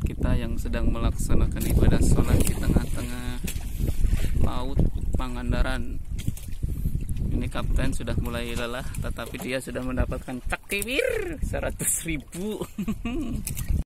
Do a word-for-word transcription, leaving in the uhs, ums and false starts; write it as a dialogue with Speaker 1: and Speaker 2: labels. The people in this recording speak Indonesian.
Speaker 1: sahabat kita yang sedang melaksanakan ibadah sholat di tengah-tengah laut Pangandaran. Ini kapten sudah mulai lelah, tetapi dia sudah mendapatkan takbir seratus ribu.